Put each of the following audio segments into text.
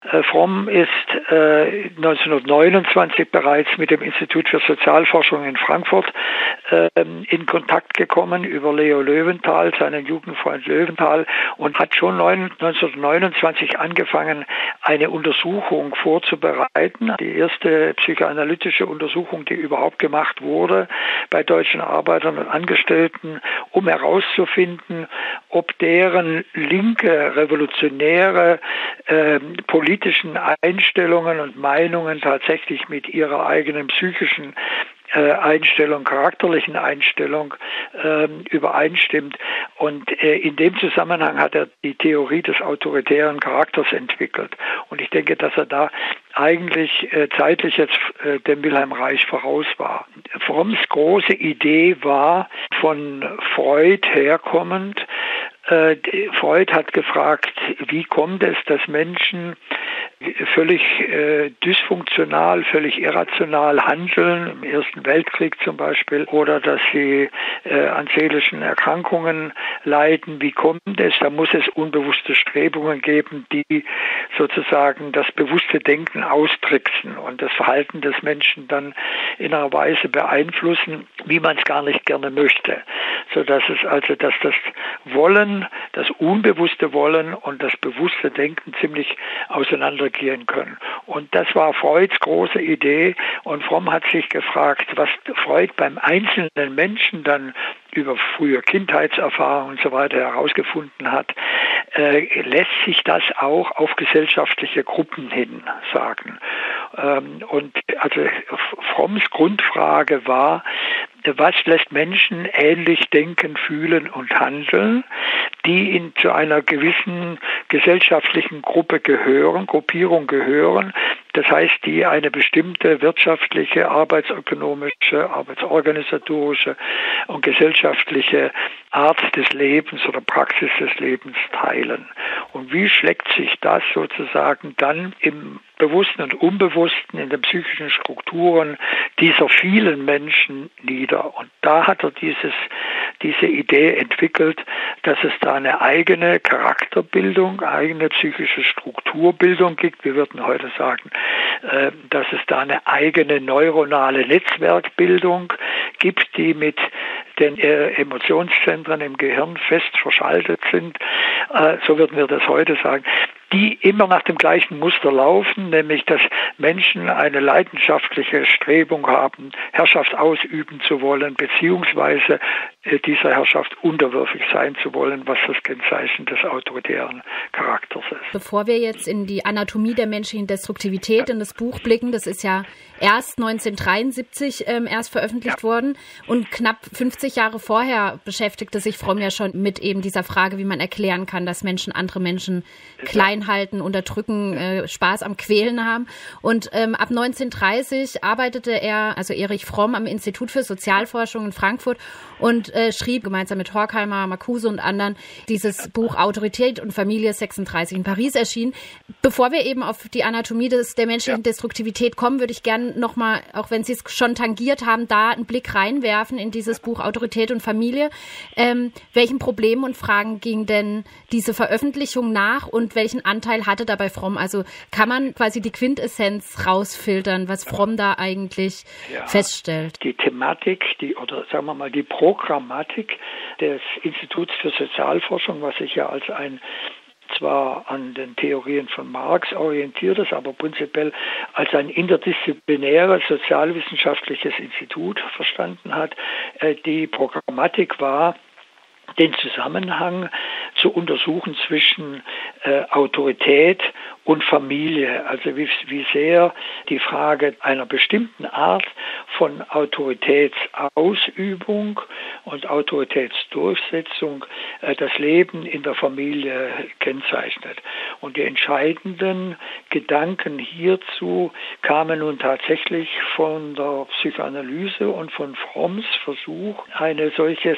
Fromm ist 1929 bereits mit dem Institut für Sozialforschung in Frankfurt in Kontakt gekommen über Leo Löwenthal, seinen Jugendfreund Löwenthal, und hat schon 1929 angefangen, eine Untersuchung vorzubereiten. Die erste psychoanalytische Untersuchung, die überhaupt gemacht wurde bei deutschen Arbeitern und Angestellten, um herauszufinden, ob deren linke, revolutionäre politischen Einstellungen und Meinungen tatsächlich mit ihrer eigenen psychischen Einstellung, charakterlichen Einstellung übereinstimmt. Und in dem Zusammenhang hat er die Theorie des autoritären Charakters entwickelt. Und ich denke, dass er da eigentlich zeitlich jetzt dem Wilhelm Reich voraus war. Fromms große Idee war von Freud herkommend. Freud hat gefragt, wie kommt es, dass Menschen völlig dysfunktional, völlig irrational handeln, im Ersten Weltkrieg zum Beispiel, oder dass sie an seelischen Erkrankungen leiden. Wie kommt es? Da muss es unbewusste Strebungen geben, die sozusagen das bewusste Denken austricksen und das Verhalten des Menschen dann in einer Weise beeinflussen, wie man es gar nicht gerne möchte. Sodass es also, dass das Wollen, das unbewusste Wollen und das bewusste Denken ziemlich auseinandergehen können. Und das war Freuds große Idee, und Fromm hat sich gefragt, was Freud beim einzelnen Menschen dann über frühe Kindheitserfahrungen und so weiter herausgefunden hat, lässt sich das auch auf gesellschaftliche Gruppen hin sagen. Und also Fromms Grundfrage war, was lässt Menschen ähnlich denken, fühlen und handeln, die zu einer gewissen gesellschaftlichen Gruppierung gehören, das heißt, die eine bestimmte wirtschaftliche, arbeitsökonomische, arbeitsorganisatorische und gesellschaftliche Art des Lebens oder Praxis des Lebens teilen. Und wie schlägt sich das sozusagen dann im Bewussten und Unbewussten, in den psychischen Strukturen dieser vielen Menschen nieder? Und da hat er diese Idee entwickelt, dass es da eine eigene Charakterbildung, eigene psychische Strukturbildung gibt. Wir würden heute sagen, dass es da eine eigene neuronale Netzwerkbildung gibt, die mit den Emotionszentren im Gehirn fest verschaltet sind. So würden wir das heute sagen, die immer nach dem gleichen Muster laufen, nämlich dass Menschen eine leidenschaftliche Strebung haben, Herrschaft ausüben zu wollen, beziehungsweise dieser Herrschaft unterwürfig sein zu wollen, was das Kennzeichen des autoritären Charakters ist. Bevor wir jetzt in die Anatomie der menschlichen Destruktivität in das Buch blicken, das ist ja erst 1973 erst veröffentlicht worden, und knapp 50 Jahre vorher beschäftigte sich Fromm ja schon mit eben dieser Frage, wie man erklären kann, dass Menschen andere Menschen klein halten, unterdrücken, Spaß am Quälen haben. Und ab 1930 arbeitete er, also Erich Fromm, am Institut für Sozialforschung in Frankfurt und schrieb gemeinsam mit Horkheimer, Marcuse und anderen dieses Buch Autorität und Familie, 36 in Paris erschienen. Bevor wir eben auf die Anatomie der menschlichen Destruktivität kommen, würde ich gerne nochmal, auch wenn Sie es schon tangiert haben, da einen Blick reinwerfen in dieses Buch Autorität und Familie. Welchen Problemen und Fragen ging denn diese Veröffentlichung nach und welchen Anteil hatte dabei Fromm? Also kann man quasi die Quintessenz rausfiltern, was Fromm da eigentlich feststellt? Die Thematik, oder sagen wir mal die Programmatik des Instituts für Sozialforschung, was sich ja als ein zwar an den Theorien von Marx orientiert ist, aber prinzipiell als ein interdisziplinäres sozialwissenschaftliches Institut verstanden hat. Die Programmatik war, den Zusammenhang zu untersuchen zwischen Autorität und Familie, also wie sehr die Frage einer bestimmten Art von Autoritätsausübung und Autoritätsdurchsetzung das Leben in der Familie kennzeichnet. Und die entscheidenden Gedanken hierzu kamen nun tatsächlich von der Psychoanalyse und von Fromms Versuch, eine solche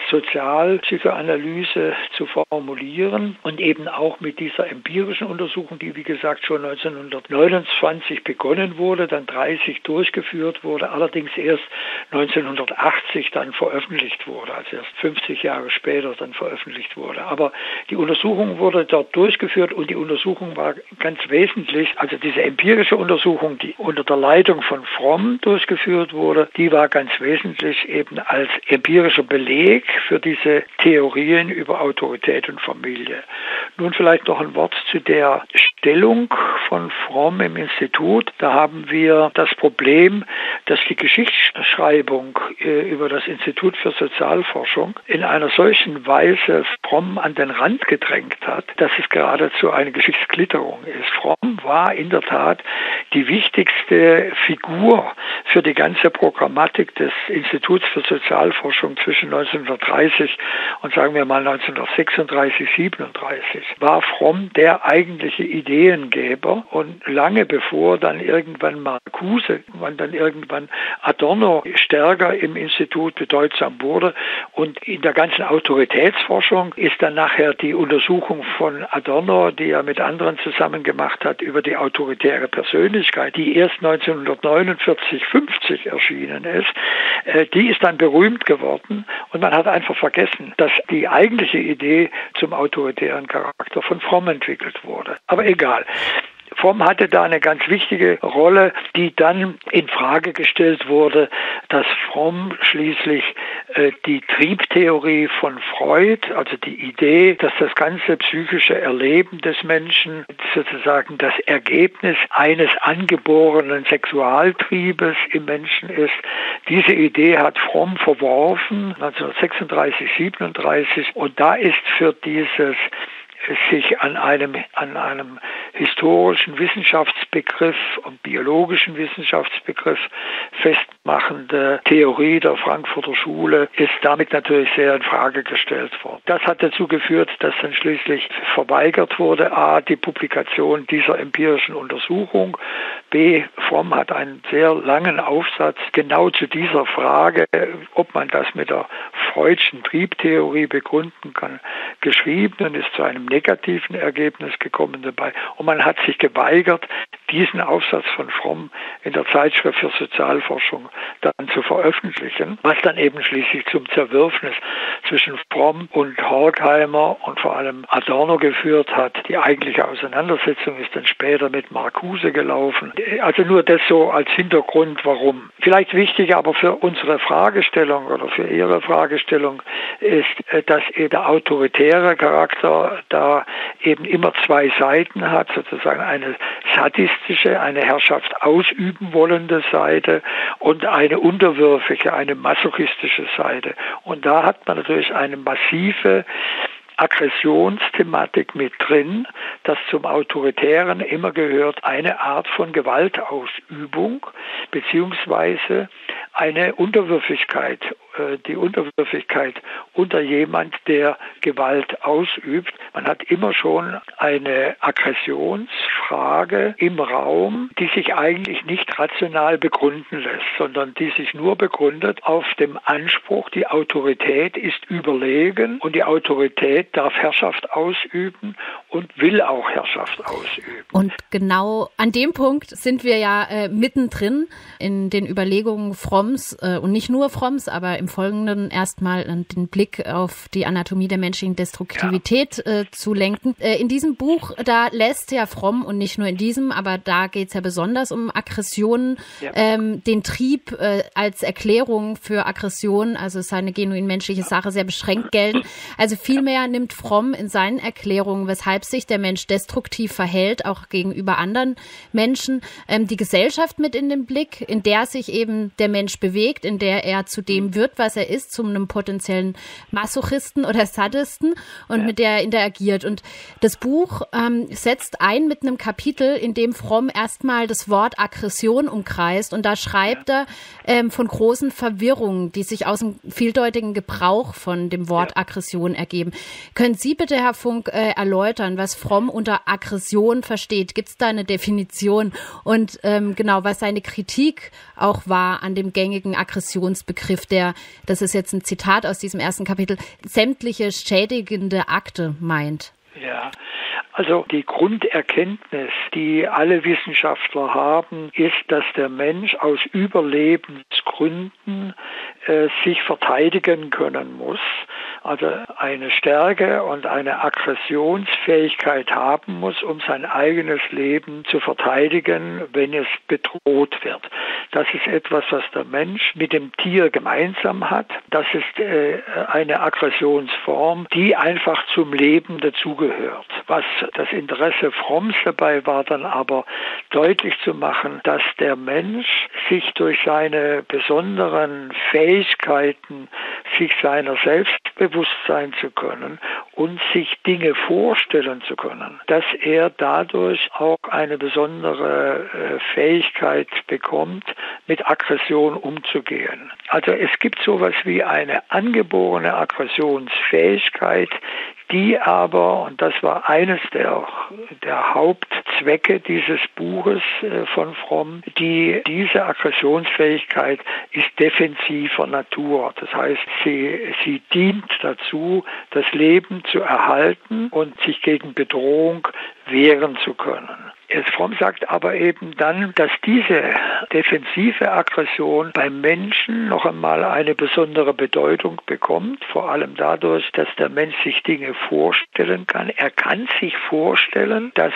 Sozialpsychoanalyse zu formulieren und eben auch mit dieser empirischen Untersuchung, die wie gesagt gesagt, schon 1929 begonnen wurde, dann 30 durchgeführt wurde, allerdings erst 1980 dann veröffentlicht wurde, also erst 50 Jahre später dann veröffentlicht wurde. Aber die Untersuchung wurde dort durchgeführt und die Untersuchung war ganz wesentlich, also diese empirische Untersuchung, die unter der Leitung von Fromm durchgeführt wurde, die war ganz wesentlich eben als empirischer Beleg für diese Theorien über Autorität und Familie. Nun vielleicht noch ein Wort zu der Stellung von Fromm im Institut. Da haben wir das Problem, dass die Geschichtsschreibung über das Institut für Sozialforschung in einer solchen Weise Fromm an den Rand gedrängt hat, dass es geradezu eine Geschichtsklitterung ist. Fromm war in der Tat die wichtigste Figur für die ganze Programmatik des Instituts für Sozialforschung zwischen 1930 und sagen wir mal 1936, 37. War Fromm der eigentliche Ideengeber und lange bevor dann irgendwann Marcuse und dann irgendwann Adorno stärker im Institut bedeutsam wurde und in der ganzen Autoritätsforschung ist dann nachher die Untersuchung von Adorno, die er mit anderen zusammen gemacht hat, über die autoritäre Persönlichkeit, die erst 1949, 50 erschienen ist, die ist dann berühmt geworden und man hat einfach vergessen, dass die eigentliche Idee zum autoritären Charakter von Fromm entwickelt wurde. Aber egal. Fromm hatte da eine ganz wichtige Rolle, die dann in Frage gestellt wurde, dass Fromm schließlich die Triebtheorie von Freud, also die Idee, dass das ganze psychische Erleben des Menschen sozusagen das Ergebnis eines angeborenen Sexualtriebes im Menschen ist, diese Idee hat Fromm verworfen, 1936, 37, und da ist für dieses sich an einem historischen Wissenschaftsbegriff und biologischen Wissenschaftsbegriff festmachende Theorie der Frankfurter Schule ist damit natürlich sehr in Frage gestellt worden. Das hat dazu geführt, dass dann schließlich verweigert wurde, a, die Publikation dieser empirischen Untersuchung, b, Fromm hat einen sehr langen Aufsatz genau zu dieser Frage, ob man das mit der Freudschen Triebtheorie begründen kann, geschrieben und ist zu einem negativen Ergebnis gekommen dabei. Und man hat sich geweigert, diesen Aufsatz von Fromm in der Zeitschrift für Sozialforschung dann zu veröffentlichen, was dann eben schließlich zum Zerwürfnis zwischen Fromm und Horkheimer und vor allem Adorno geführt hat. Die eigentliche Auseinandersetzung ist dann später mit Marcuse gelaufen. Also nur das so als Hintergrund, warum. Vielleicht wichtig aber für unsere Fragestellung oder für Ihre Fragestellung ist, dass der autoritäre Charakter da eben immer zwei Seiten hat, sozusagen eine sadistische, eine Herrschaft ausüben wollende Seite und eine unterwürfige, eine masochistische Seite. Und da hat man natürlich eine massive Aggressionsthematik mit drin, dass zum Autoritären immer gehört eine Art von Gewaltausübung beziehungsweise eine Unterwürfigkeit, die Unterwürfigkeit unter jemand, der Gewalt ausübt. Man hat immer schon eine Aggressionsfrage im Raum, die sich eigentlich nicht rational begründen lässt, sondern die sich nur begründet auf dem Anspruch, die Autorität ist überlegen und die Autorität darf Herrschaft ausüben und will auch Herrschaft ausüben. Und genau an dem Punkt sind wir ja mittendrin in den Überlegungen Fromms und nicht nur Fromms, aber im Folgenden erstmal den Blick auf die Anatomie der menschlichen Destruktivität zu lenken. In diesem Buch, da lässt ja Fromm, und nicht nur in diesem, aber da geht es ja besonders um Aggressionen, den Trieb als Erklärung für Aggression, also seine genuin menschliche Sache, sehr beschränkt gelten. Also vielmehr nimmt Fromm in seinen Erklärungen, weshalb sich der Mensch destruktiv verhält, auch gegenüber anderen Menschen, die Gesellschaft mit in den Blick, in der sich eben der Mensch bewegt, in der er zu dem wird, was er ist, zu einem potenziellen Masochisten oder Sadisten und mit der er interagiert. Und das Buch setzt ein mit einem Kapitel, in dem Fromm erstmal das Wort Aggression umkreist, und da schreibt er von großen Verwirrungen, die sich aus dem vieldeutigen Gebrauch von dem Wort Aggression ergeben. Können Sie bitte, Herr Funk, erläutern, was Fromm unter Aggression versteht? Gibt es da eine Definition? Und genau, was seine Kritik auch war an dem gängigen Aggressionsbegriff, der, das ist jetzt ein Zitat aus diesem ersten Kapitel, sämtliche schädigende Akte meint? Ja, Also die Grunderkenntnis, die alle Wissenschaftler haben, ist, dass der Mensch aus Überlebensgründen sich verteidigen können muss, also eine Stärke und eine Aggressionsfähigkeit haben muss, um sein eigenes Leben zu verteidigen, wenn es bedroht wird. Das ist etwas, was der Mensch mit dem Tier gemeinsam hat. Das ist eine Aggressionsform, die einfach zum Leben dazugehört. Was das Interesse Fromms dabei war, dann aber deutlich zu machen, dass der Mensch sich durch seine besonderen Fähigkeiten, sich seiner selbst bewusst sein zu können und sich Dinge vorstellen zu können, dass er dadurch auch eine besondere Fähigkeit bekommt, mit Aggression umzugehen. Also es gibt sowas wie eine angeborene Aggressionsfähigkeit, die aber, und das war eines der Hauptzwecke dieses Buches von Fromm, diese Aggressionsfähigkeit ist defensiver Natur. Das heißt, sie dient dazu, das Leben zu erhalten und sich gegen Bedrohung wehren zu können. Fromm sagt aber eben dann, dass diese defensive Aggression beim Menschen noch einmal eine besondere Bedeutung bekommt, vor allem dadurch, dass der Mensch sich Dinge vorstellen kann. Er kann sich vorstellen, dass,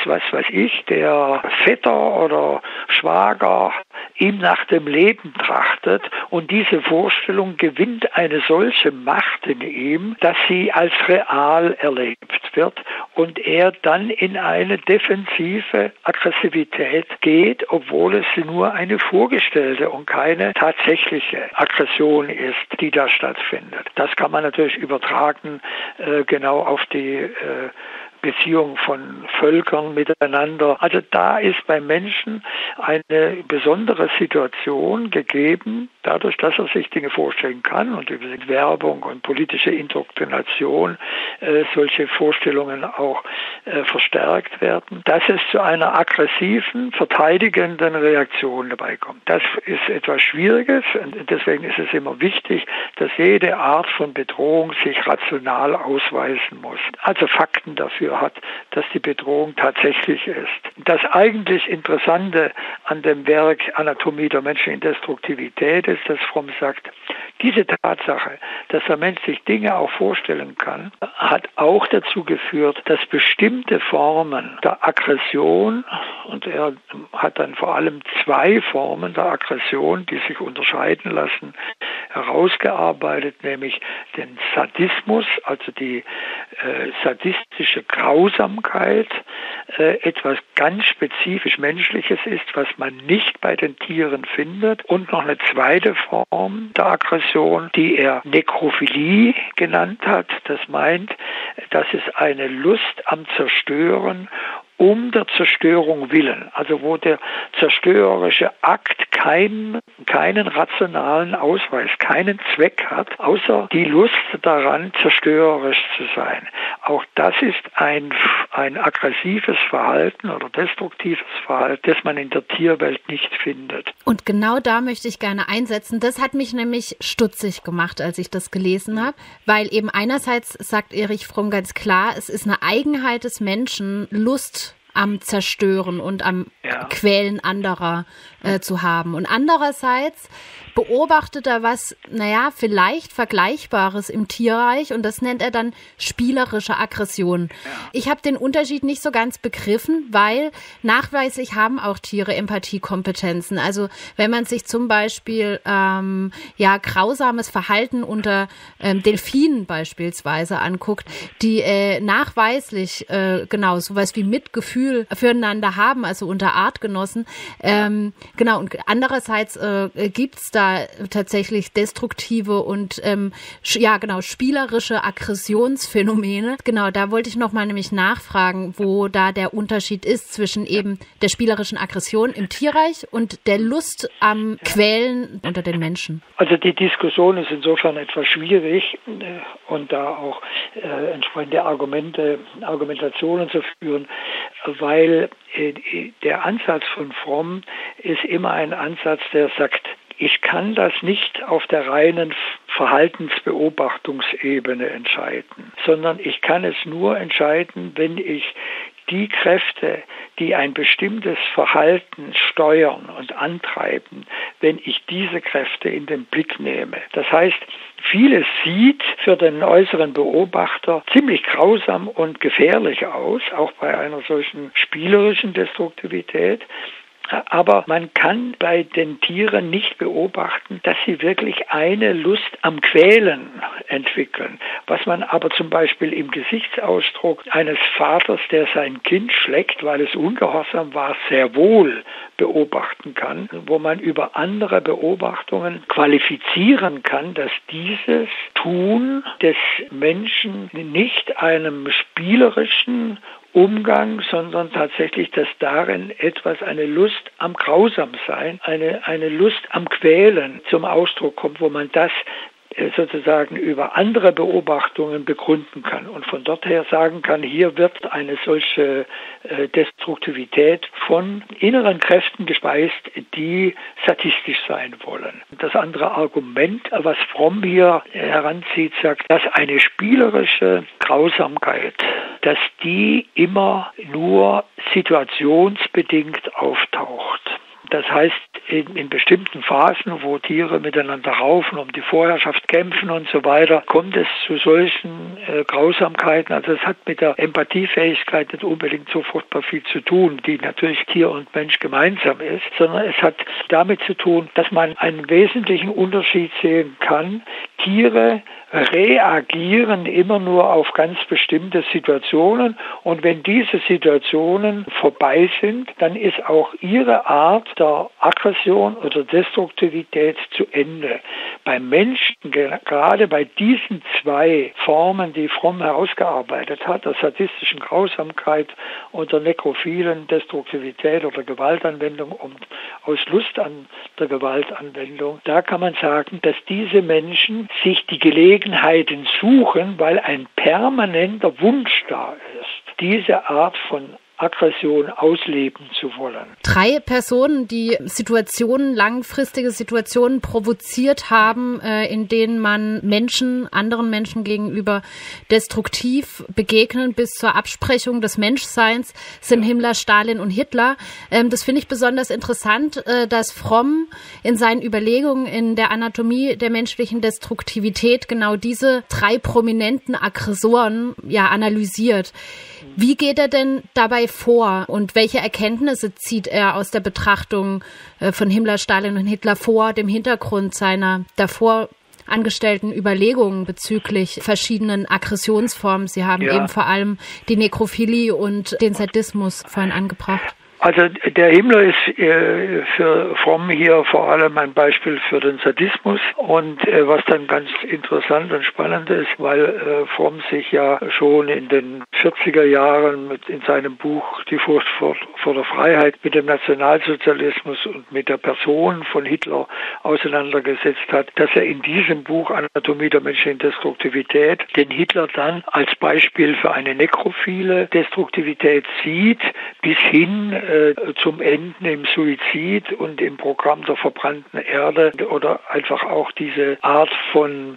der Vetter oder Schwager ihm nach dem Leben trachtet, und diese Vorstellung gewinnt eine solche Macht in ihm, dass sie als real erlebt wird und er dann in eine defensive Aggressivität geht, obwohl es nur eine vorgestellte und keine tatsächliche Aggression ist, die da stattfindet. Das kann man natürlich übertragen genau auf die Beziehung von Völkern miteinander. Also da ist beim Menschen eine besondere Situation gegeben, dadurch, dass er sich Dinge vorstellen kann und über Werbung und politische Indoktrination solche Vorstellungen auch verstärkt werden, dass es zu einer aggressiven, verteidigenden Reaktion dabei kommt. Das ist etwas Schwieriges und deswegen ist es immer wichtig, dass jede Art von Bedrohung sich rational ausweisen muss. Also Fakten dafür hat, dass die Bedrohung tatsächlich ist. Das eigentlich Interessante an dem Werk Anatomie der menschlichen Destruktivität ist, dass Fromm sagt, diese Tatsache, dass der Mensch sich Dinge auch vorstellen kann, hat auch dazu geführt, dass bestimmte Formen der Aggression, und er hat dann vor allem 2 Formen der Aggression, die sich unterscheiden lassen, herausgearbeitet, nämlich den Sadismus, also die sadistische Grausamkeit, etwas ganz spezifisch Menschliches ist, was man nicht bei den Tieren findet, und noch eine zweite Form der Aggression, die er Nekrophilie genannt hat. Das meint, das ist eine Lust am Zerstören um der Zerstörung willen, also wo der zerstörerische Akt keinen rationalen Ausweis, keinen Zweck hat, außer die Lust daran, zerstörerisch zu sein. Auch das ist ein aggressives Verhalten oder destruktives Verhalten, das man in der Tierwelt nicht findet. Und genau da möchte ich gerne einsetzen. Das hat mich nämlich stutzig gemacht, als ich das gelesen habe, weil eben einerseits sagt Erich Fromm ganz klar, es ist eine Eigenheit des Menschen, Lust am Zerstören und am Quälen anderer zu haben. Und andererseits beobachtet er was, vielleicht Vergleichbares im Tierreich, und das nennt er dann spielerische Aggression. Ja. Ich habe den Unterschied nicht so ganz begriffen, weil nachweislich haben auch Tiere Empathiekompetenzen. Also wenn man sich zum Beispiel grausames Verhalten unter Delfinen beispielsweise anguckt, die nachweislich sowas wie Mitgefühl füreinander haben, also unter Artgenossen. Und andererseits gibt's da tatsächlich destruktive und spielerische Aggressionsphänomene. Genau, da wollte ich nochmal nämlich nachfragen, wo da der Unterschied ist zwischen eben der spielerischen Aggression im Tierreich und der Lust am Quälen unter den Menschen. Also die Diskussion ist insofern etwas schwierig und da auch entsprechende Argumentationen zu führen, weil der Ansatz von Fromm ist immer ein Ansatz, der sagt, ich kann das nicht auf der reinen Verhaltensbeobachtungsebene entscheiden, sondern ich kann es nur entscheiden, wenn ich die Kräfte, die ein bestimmtes Verhalten steuern und antreiben, wenn ich diese Kräfte in den Blick nehme. Das heißt, vieles sieht für den äußeren Beobachter ziemlich grausam und gefährlich aus, auch bei einer solchen spielerischen Destruktivität. Aber man kann bei den Tieren nicht beobachten, dass sie wirklich eine Lust am Quälen entwickeln. Was man aber zum Beispiel im Gesichtsausdruck eines Vaters, der sein Kind schlägt, weil es ungehorsam war, sehr wohl beobachten kann, wo man über andere Beobachtungen qualifizieren kann, dass dieses Tun des Menschen nicht einem spielerischen Umgang, sondern tatsächlich, dass darin eine Lust am Grausamsein, eine Lust am Quälen zum Ausdruck kommt, wo man das sozusagen über andere Beobachtungen begründen kann und von dort her sagen kann, hier wird eine solche Destruktivität von inneren Kräften gespeist, die sadistisch sein wollen. Das andere Argument, was Fromm hier heranzieht, sagt, dass eine spielerische Grausamkeit, dass die immer nur situationsbedingt auftaucht. Das heißt, in bestimmten Phasen, wo Tiere miteinander raufen, um die Vorherrschaft kämpfen und so weiter, kommt es zu solchen Grausamkeiten. Also es hat mit der Empathiefähigkeit nicht unbedingt so furchtbar viel zu tun, die natürlich Tier und Mensch gemeinsam ist, sondern es hat damit zu tun, dass man einen wesentlichen Unterschied sehen kann. Tiere reagieren immer nur auf ganz bestimmte Situationen und wenn diese Situationen vorbei sind, dann ist auch ihre Art der Aggression oder Destruktivität zu Ende. Beim Menschen, gerade bei diesen zwei Formen, die Fromm herausgearbeitet hat, der sadistischen Grausamkeit und der nekrophilen Destruktivität oder Gewaltanwendung und aus Lust an der Gewaltanwendung, da kann man sagen, dass diese Menschen sich die Gelegenheiten suchen, weil ein permanenter Wunsch da ist, diese Art von Aggression ausleben zu wollen. 3 Personen, die langfristige Situationen provoziert haben, in denen man anderen Menschen gegenüber destruktiv begegnen bis zur Absprechung des Menschseins, sind Himmler, Stalin und Hitler. Das finde ich besonders interessant, dass Fromm in seinen Überlegungen in der Anatomie der menschlichen Destruktivität genau diese 3 prominenten Aggressoren analysiert. Wie geht er denn dabei vor und welche Erkenntnisse zieht er aus der Betrachtung von Himmler, Stalin und Hitler vor dem Hintergrund seiner davor angestellten Überlegungen bezüglich verschiedenen Aggressionsformen? Sie haben eben vor allem die Nekrophilie und den Sadismus vorhin angebracht. Also der Himmler ist für Fromm hier vor allem ein Beispiel für den Sadismus und was dann ganz interessant und spannend ist, weil Fromm sich ja schon in den 40er Jahren in seinem Buch Die Furcht vor der Freiheit mit dem Nationalsozialismus und mit der Person von Hitler auseinandergesetzt hat, dass er in diesem Buch Anatomie der menschlichen Destruktivität den Hitler dann als Beispiel für eine nekrophile Destruktivität sieht, bis hin zum Enden im Suizid und im Programm der verbrannten Erde oder einfach auch diese Art von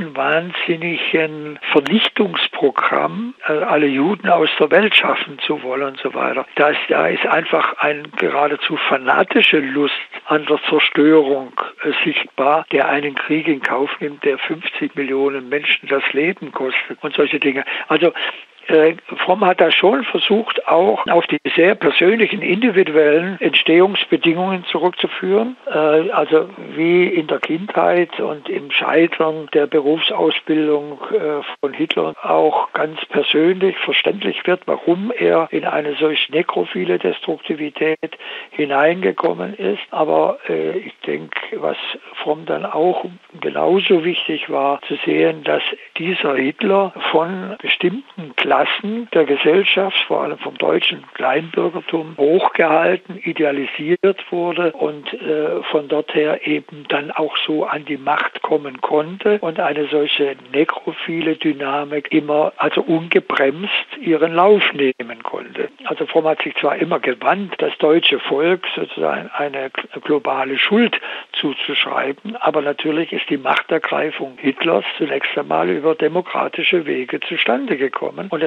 größenwahnsinnigen Vernichtungsprogramm, alle Juden aus der Welt schaffen zu wollen und so weiter. Da ist einfach eine geradezu fanatische Lust an der Zerstörung sichtbar, der einen Krieg in Kauf nimmt, der 50 Millionen Menschen das Leben kostet und solche Dinge. Also Fromm hat da schon versucht, auch auf die sehr persönlichen, individuellen Entstehungsbedingungen zurückzuführen. Also wie in der Kindheit und im Scheitern der Berufsausbildung von Hitler auch ganz persönlich verständlich wird, warum er in eine solch nekrophile Destruktivität hineingekommen ist. Aber ich denke, was Fromm dann auch genauso wichtig war, zu sehen, dass dieser Hitler von bestimmten Klassen der Gesellschaft, vor allem vom deutschen Kleinbürgertum, hochgehalten, idealisiert wurde und von dort her eben dann auch so an die Macht kommen konnte und eine solche nekrophile Dynamik immer, also ungebremst, ihren Lauf nehmen konnte. Also Fromm hat sich zwar immer gewandt, das deutsche Volk sozusagen eine globale Schuld zuzuschreiben, aber natürlich ist die Machtergreifung Hitlers zunächst einmal über demokratische Wege zustande gekommen und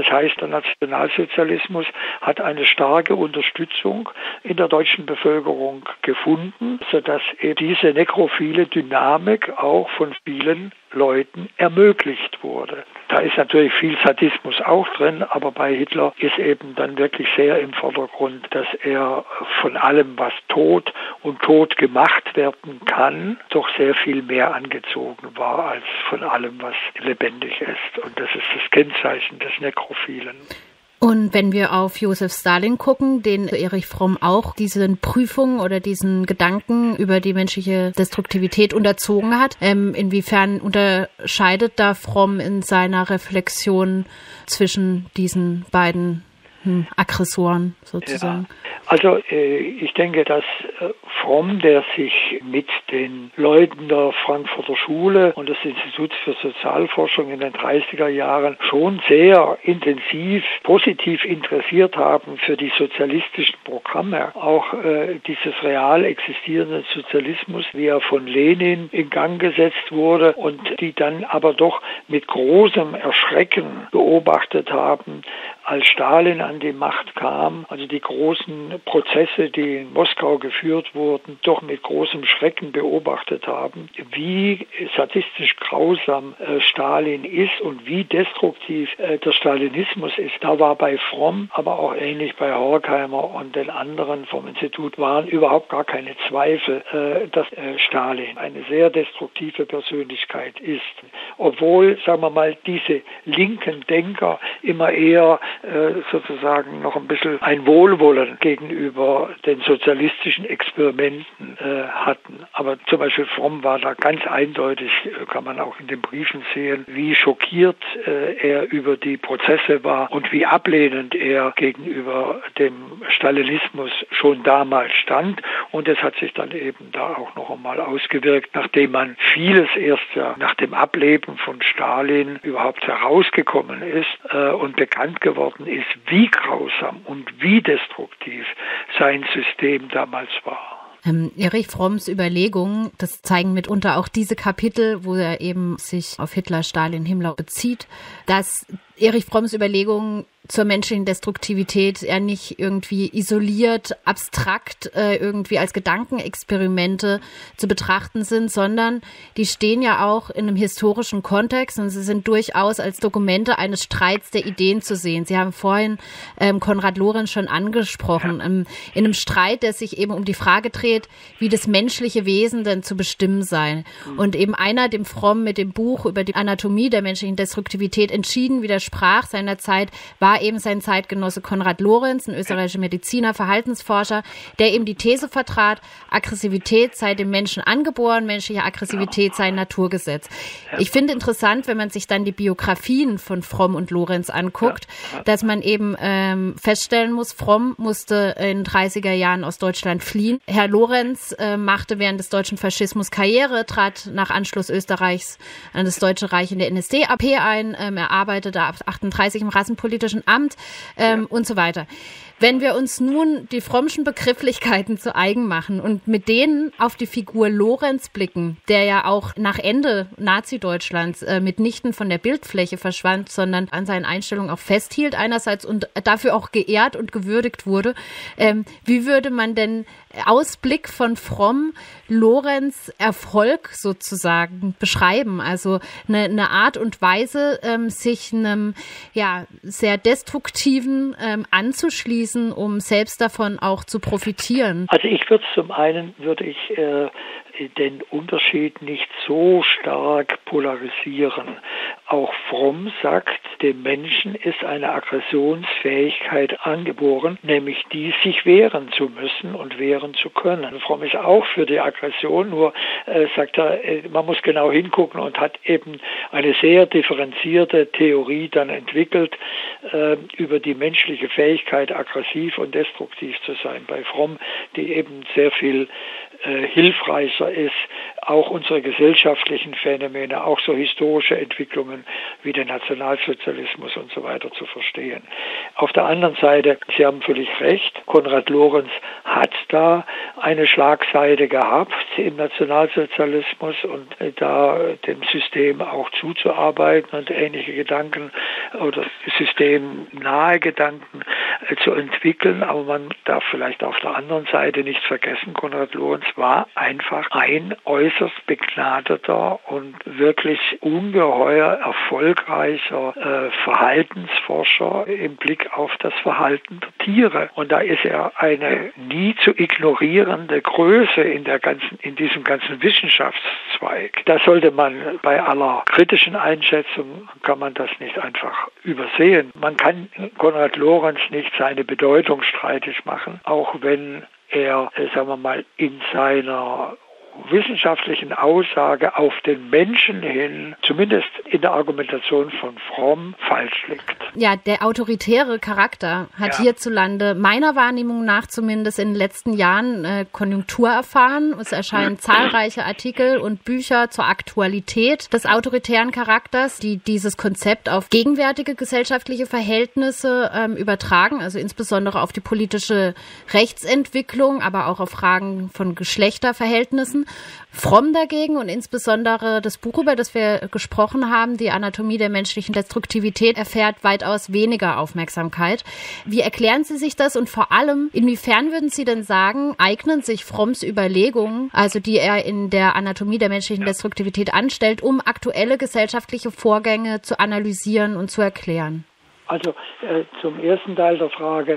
Das heißt, der Nationalsozialismus hat eine starke Unterstützung in der deutschen Bevölkerung gefunden, sodass eben diese nekrophile Dynamik auch von vielen Leuten ermöglicht wurde. Da ist natürlich viel Sadismus auch drin, aber bei Hitler ist eben dann wirklich sehr im Vordergrund, dass er von allem, was tot und tot gemacht werden kann, doch sehr viel mehr angezogen war als von allem, was lebendig ist. Und das ist das Kennzeichen des Nekrophilen. Und wenn wir auf Josef Stalin gucken, den Erich Fromm auch diesen Prüfungen oder diesen Gedanken über die menschliche Destruktivität unterzogen hat, inwiefern unterscheidet da Fromm in seiner Reflexion zwischen diesen beiden Aggressoren sozusagen? Ja. Also ich denke, dass Fromm, der sich mit den Leuten der Frankfurter Schule und des Instituts für Sozialforschung in den 30er Jahren schon sehr intensiv, positiv interessiert haben für die sozialistischen Programme, auch dieses real existierende Sozialismus, wie er von Lenin in Gang gesetzt wurde und die dann aber doch mit großem Erschrecken beobachtet haben, als Stalin an die Macht kam, also die großen Prozesse, die in Moskau geführt wurden, doch mit großem Schrecken beobachtet haben, wie sadistisch grausam Stalin ist und wie destruktiv der Stalinismus ist. Da war bei Fromm, aber auch ähnlich bei Horkheimer und den anderen vom Institut, waren überhaupt gar keine Zweifel, dass Stalin eine sehr destruktive Persönlichkeit ist. Obwohl, sagen wir mal, diese linken Denker immer eher sozusagen noch ein bisschen ein Wohlwollen gegenüber den sozialistischen Experimenten hatten. Aber zum Beispiel Fromm war da ganz eindeutig, kann man auch in den Briefen sehen, wie schockiert er über die Prozesse war und wie ablehnend er gegenüber dem Stalinismus schon damals stand. Und es hat sich dann eben da auch noch einmal ausgewirkt, nachdem man vieles erst ja nach dem Ableben von Stalin überhaupt herausgekommen ist und bekannt geworden ist, wie grausam und wie destruktiv sein System damals war. Erich Fromms Überlegungen, das zeigen mitunter auch diese Kapitel, wo er eben sich auf Hitler, Stalin, Himmler bezieht, dass Erich Fromms Überlegungen zur menschlichen Destruktivität eher nicht irgendwie isoliert, abstrakt irgendwie als Gedankenexperimente zu betrachten sind, sondern die stehen ja auch in einem historischen Kontext und sie sind durchaus als Dokumente eines Streits der Ideen zu sehen. Sie haben vorhin Konrad Lorenz schon angesprochen, in einem Streit, der sich eben um die Frage dreht, wie das menschliche Wesen denn zu bestimmen sei. Und eben einer, dem Fromm mit dem Buch über die Anatomie der menschlichen Destruktivität entschieden widersprach seiner Zeit, war eben sein Zeitgenosse Konrad Lorenz, ein österreichischer Mediziner, Verhaltensforscher, der eben die These vertrat, Aggressivität sei dem Menschen angeboren, menschliche Aggressivität sei ein Naturgesetz. Ich finde interessant, wenn man sich dann die Biografien von Fromm und Lorenz anguckt, dass man eben feststellen muss, Fromm musste in den 30er Jahren aus Deutschland fliehen. Herr Lorenz machte während des deutschen Faschismus Karriere, trat nach Anschluss Österreichs an das Deutsche Reich in der NSDAP ein, er arbeitete ab 38 im Rassenpolitischen Amt und so weiter. Wenn wir uns nun die Frommschen Begrifflichkeiten zu eigen machen und mit denen auf die Figur Lorenz blicken, der ja auch nach Ende Nazi-Deutschlands mitnichten von der Bildfläche verschwand, sondern an seinen Einstellungen auch festhielt einerseits und dafür auch geehrt und gewürdigt wurde, wie würde man denn Ausblick von Fromm Lorenz Erfolg sozusagen beschreiben? Also eine Art und Weise, sich einem sehr destruktiven anzuschließen, um selbst davon auch zu profitieren? Also ich würde den Unterschied nicht so stark polarisieren. Auch Fromm sagt, dem Menschen ist eine Aggressionsfähigkeit angeboren, nämlich die, sich wehren zu müssen und wehren zu können. Fromm ist auch für die Aggression, nur sagt er, man muss genau hingucken und hat eben eine sehr differenzierte Theorie dann entwickelt über die menschliche Fähigkeit, aggressiv und destruktiv zu sein. Bei Fromm, die eben sehr viel hilfreicher ist, auch unsere gesellschaftlichen Phänomene, auch so historische Entwicklungen wie den Nationalsozialismus und so weiter zu verstehen. Auf der anderen Seite, Sie haben völlig recht, Konrad Lorenz hat da eine Schlagseite gehabt im Nationalsozialismus und da dem System auch zuzuarbeiten und ähnliche Gedanken oder systemnahe Gedanken zu entwickeln. Aber man darf vielleicht auf der anderen Seite nicht vergessen, Konrad Lorenz war einfach ein äußerst begnadeter und wirklich ungeheuer erfolgreicher Verhaltensforscher im Blick auf das Verhalten der Tiere. Und da ist er eine nie zu ignorierende Größe in diesem ganzen Wissenschaftszweig. Da sollte man bei aller kritischen Einschätzung, kann man das nicht einfach übersehen. Man kann Konrad Lorenz nicht seine Bedeutung streitig machen, auch wenn er, sagen wir mal, in seiner wissenschaftlichen Aussage auf den Menschen hin, zumindest in der Argumentation von Fromm, falsch liegt. Ja, der autoritäre Charakter hat hierzulande meiner Wahrnehmung nach zumindest in den letzten Jahren Konjunktur erfahren. Es erscheinen zahlreiche Artikel und Bücher zur Aktualität des autoritären Charakters, die dieses Konzept auf gegenwärtige gesellschaftliche Verhältnisse übertragen, also insbesondere auf die politische Rechtsentwicklung, aber auch auf Fragen von Geschlechterverhältnissen. Fromm dagegen und insbesondere das Buch, über das wir gesprochen haben, die Anatomie der menschlichen Destruktivität, erfährt weitaus weniger Aufmerksamkeit. Wie erklären Sie sich das und vor allem, inwiefern würden Sie denn sagen, eignen sich Fromms Überlegungen, also die er in der Anatomie der menschlichen Destruktivität anstellt, um aktuelle gesellschaftliche Vorgänge zu analysieren und zu erklären? Also zum ersten Teil der Frage,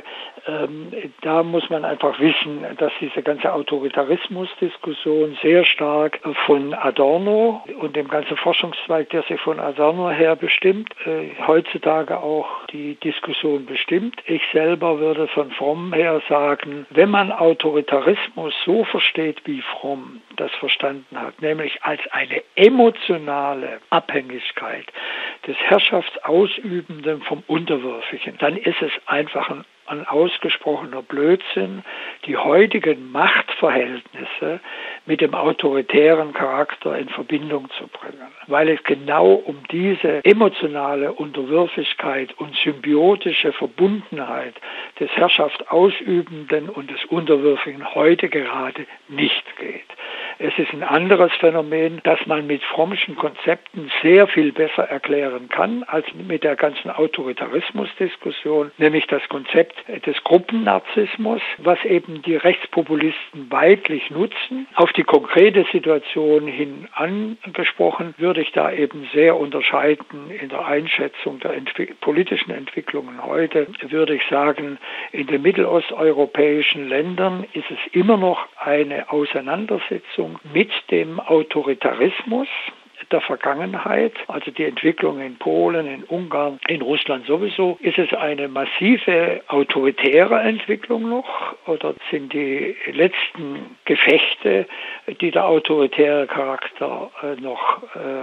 da muss man einfach wissen, dass diese ganze Autoritarismusdiskussion sehr stark von Adorno und dem ganzen Forschungszweig, der sich von Adorno her bestimmt, heutzutage auch die Diskussion bestimmt. Ich selber würde von Fromm her sagen, wenn man Autoritarismus so versteht, wie Fromm das verstanden hat, nämlich als eine emotionale Abhängigkeit des Herrschaftsausübenden vom Unterwürfigen, dann ist es einfach ein ausgesprochener Blödsinn, die heutigen Machtverhältnisse mit dem autoritären Charakter in Verbindung zu bringen, weil es genau um diese emotionale Unterwürfigkeit und symbiotische Verbundenheit des Herrschaftsausübenden und des Unterwürfigen heute gerade nicht geht. Es ist ein anderes Phänomen, das man mit Frommschen Konzepten sehr viel besser erklären kann als mit der ganzen Autoritarismusdiskussion, nämlich das Konzept des Gruppennarzissmus, was eben die Rechtspopulisten weitlich nutzen. Auf die konkrete Situation hin angesprochen, würde ich da eben sehr unterscheiden in der Einschätzung der politischen Entwicklungen heute. Würde ich sagen, in den mittelosteuropäischen Ländern ist es immer noch eine Auseinandersetzung mit dem Autoritarismus der Vergangenheit, also die Entwicklung in Polen, in Ungarn, in Russland sowieso. Ist es eine massive autoritäre Entwicklung noch oder sind die letzten Gefechte, die der autoritäre Charakter noch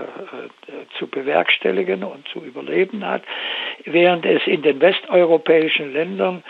zu bewerkstelligen und zu überleben hat, während es in den westeuropäischen Ländern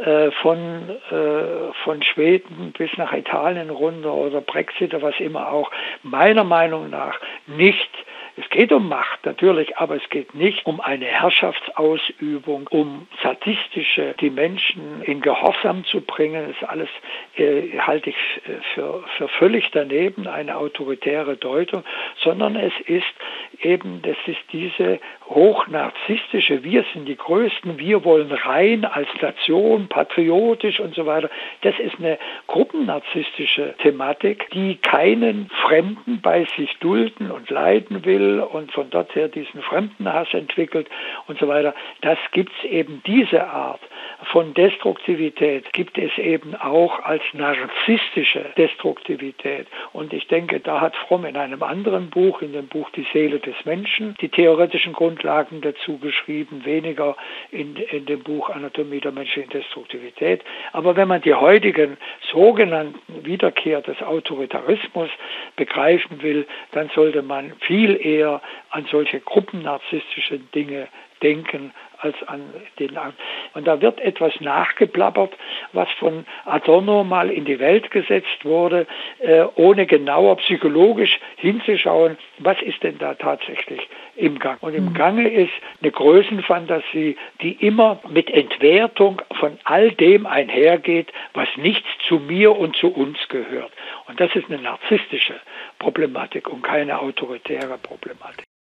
von Schweden bis nach Italien runter oder Brexit oder was immer auch, meiner Meinung nach nicht. Es geht um Macht, natürlich, aber es geht nicht um eine Herrschaftsausübung, um sadistische, die Menschen in Gehorsam zu bringen. Das alles halte ich für völlig daneben, eine autoritäre Deutung, sondern es ist diese hochnarzisstische, wir sind die Größten, wir wollen rein als Nation, patriotisch und so weiter. Das ist eine gruppennarzisstische Thematik, die keinen Fremden bei sich dulden und leiden will und von dort her diesen Fremdenhass entwickelt und so weiter. Das gibt es eben, diese Art von Destruktivität gibt es eben auch als narzisstische Destruktivität. Und ich denke, da hat Fromm in einem anderen Buch, in dem Buch Die Seele des Menschen, die theoretischen Grundlagen dazu geschrieben, weniger in dem Buch Anatomie der menschlichen Destruktivität. Aber wenn man die heutigen sogenannten Wiederkehr des Autoritarismus begreifen will, dann sollte man viel eher an solche gruppennarzisstische Dinge denken als an den anderen. Und da wird etwas nachgeplappert, was von Adorno mal in die Welt gesetzt wurde, ohne genauer psychologisch hinzuschauen, was ist denn da tatsächlich im Gang. Und im Gange ist eine Größenfantasie, die immer mit Entwertung von all dem einhergeht, was nicht zu mir und zu uns gehört. Und das ist eine narzisstische Problematik und keine autoritäre Problematik.